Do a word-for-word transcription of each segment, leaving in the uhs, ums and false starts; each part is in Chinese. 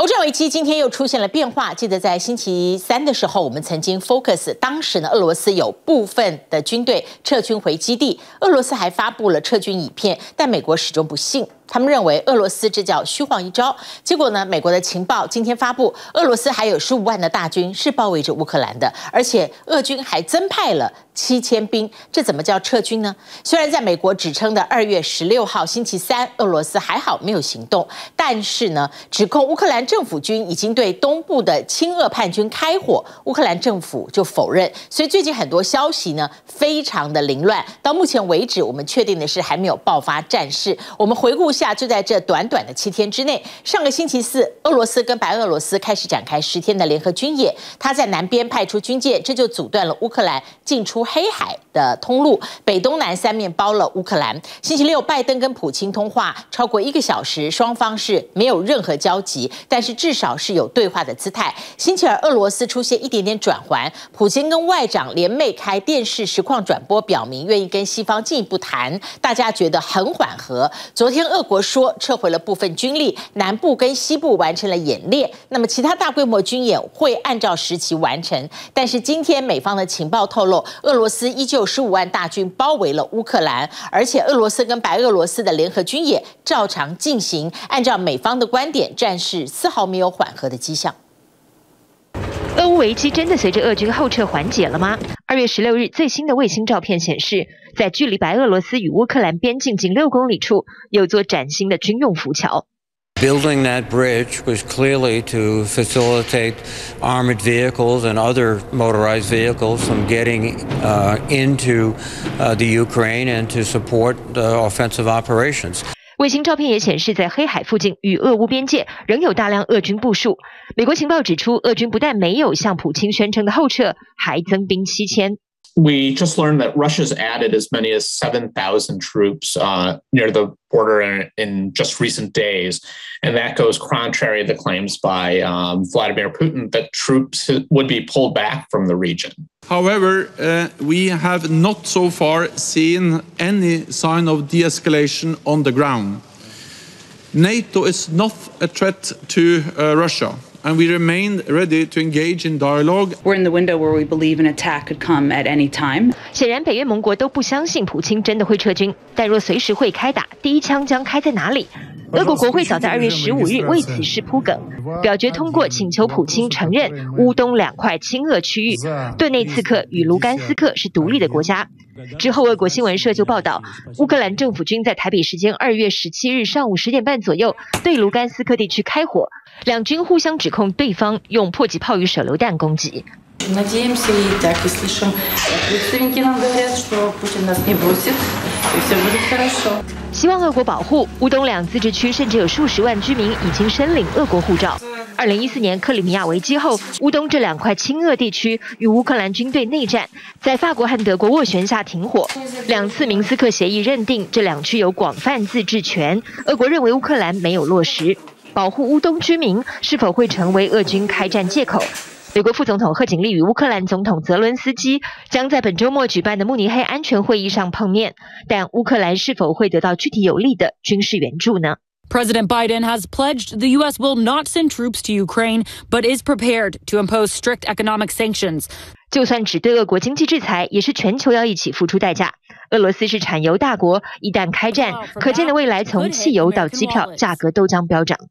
欧战危机今天又出现了变化。记得在星期三的时候，我们曾经 focus， 当时呢，俄罗斯有部分的军队撤军回基地，俄罗斯还发布了撤军影片，但美国始终不信。他们认为俄罗斯这叫虚晃一招。结果呢，美国的情报今天发布，俄罗斯还有十五万的大军是包围着乌克兰的，而且俄军还增派了七千兵，这怎么叫撤军呢？虽然在美国指称的二月十六号星期三，俄罗斯还好没有行动，但是呢，指控乌克兰政府军已经对东部的亲俄叛军开火，乌克兰政府就否认。所以最近很多消息呢，非常的凌乱。到目前为止，我们确定的是还没有爆发战事。我们回顾下，就在这短短的七天之内，上个星期四，俄罗斯跟白俄罗斯开始展开十天的联合军演，他在南边派出军舰，这就阻断了乌克兰进出黑海的通路，北东南三面包了乌克兰。星期六，拜登跟普京通话超过一个小时，双方是没有任何交集，但是至少是有对话的姿态。星期二，俄罗斯出现一点点转圜，普京跟外长联袂开电视实况转播，表明愿意跟西方进一步谈，大家觉得很缓和。昨天，俄国说撤回了部分军力，南部跟西部完成了演练，那么其他大规模军演会按照时期完成。但是今天美方的情报透露，俄罗斯依旧十五万大军包围了乌克兰，而且俄罗斯跟白俄罗斯的联合军演照常进行。按照美方的观点，战事丝毫没有缓和的迹象。 俄乌危机真的随着俄军后撤缓解了吗？二月十六日，最新的卫星照片显示，在距离白俄罗斯与乌克兰边境仅六公里处，有座崭新的军用浮桥。 Building that bridge was clearly to facilitate armored vehicles and other motorized vehicles from getting uh, into uh, the Ukraine and to support the offensive operations. 卫星照片也显示，在黑海附近与俄乌边界仍有大量俄军部署。美国情报指出，俄军不但没有向普京宣称的后撤，还增兵七千。 We just learned that Russia's added as many as seven thousand troops uh, near the border in, in just recent days. And that goes contrary to the claims by um, Vladimir Putin that troops would be pulled back from the region. However, uh, we have not so far seen any sign of de-escalation on the ground. NATO is not a threat to uh, Russia. And we remain ready to engage in dialogue. We're in the window where we believe an attack could come at any time. 显然，北约盟国都不相信普京真的会撤军，但若随时会开打，第一枪将开在哪里？俄国国会早在二月十五日为此事铺梗，表决通过请求普京承认乌东两块亲俄区域，顿内茨克与卢甘斯克是独立的国家。之后，俄国新闻社就报道，乌克兰政府军在台北时间二月十七日上午十点半左右对卢甘斯克地区开火，两军互相指控对方用迫击炮与手榴弹攻击。 Надеемся и так и слышим. Представники нам говорят, что Путин нас не бросит, и все будет хорошо. 希望俄国保护乌东两自治区，甚至有数十万居民已经申领俄国护照。二零一四年克里米亚危机后，乌东这两块亲俄地区与乌克兰军队内战，在法国和德国斡旋下停火。两次明斯克协议认定这两区有广泛自治权，俄国认为乌克兰没有落实。保护乌东居民是否会成为俄军开战借口？美国副总统贺锦丽与乌克兰总统泽伦斯基将在本周末举办的慕尼黑安全会议上碰面，但乌克兰是否会得到具体有力的军事援助呢？ President Biden has pledged the U S will not send troops to Ukraine, but is prepared to impose strict economic sanctions. 就算只对俄国经济制裁，也是全球要一起付出代价。俄罗斯是产油大国，一旦开战，可见的未来从汽油到机票价格都将飙涨。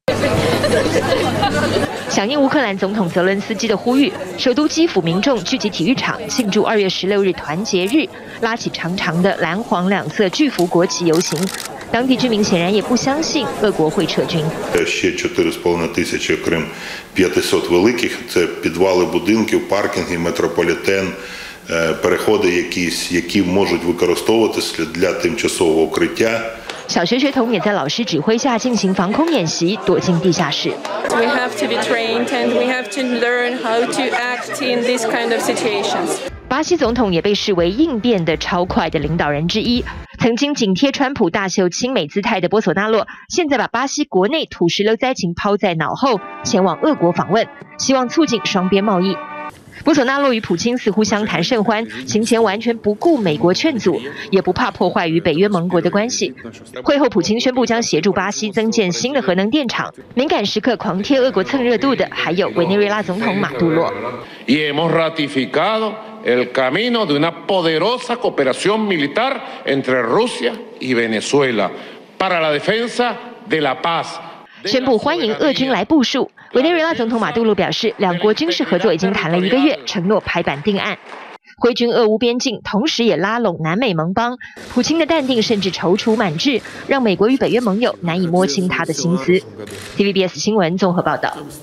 响应乌克兰总统泽伦斯基的呼吁，首都基辅民众聚集体育场庆祝二月十六日团结日，拉起长长的蓝黄两色巨幅国旗游行。当地居民显然也不相信俄国会撤军。 Ще чотири з половиною тисячі, окрім п'ятисот великих, це підвали будинків, паркінги, метрополітен, переходи якісь, які можуть використовуватися для тимчасового укриття. 小学学童也在老师指挥下进行防空演习，躲进地下室。 We have to be trained and we have to learn how to act in these kind of situations. 巴西总统也被视为应变的超快的领导人之一。曾经紧贴川普大秀亲美姿态的波索纳洛，现在把巴西国内土石流灾情抛在脑后，前往俄国访问，希望促进双边贸易。 博索纳洛与普京似乎相谈甚欢，行前完全不顾美国劝阻，也不怕破坏与北约盟国的关系。会后，普京宣布将协助巴西增建新的核能电厂。敏感时刻狂贴俄国蹭热度的，还有委内瑞拉总统马杜罗。 El camino de una poderosa cooperación militar entre Rusia y Venezuela para la defensa de la paz. 宣布欢迎俄军来部署。委内瑞拉总统马杜罗表示，两国军事合作已经谈了一个月，承诺拍板定案。挥军俄乌边境，同时也拉拢南美盟邦。普京的淡定甚至踌躇满志，让美国与北约盟友难以摸清他的心思。T V B S 新闻综合报道。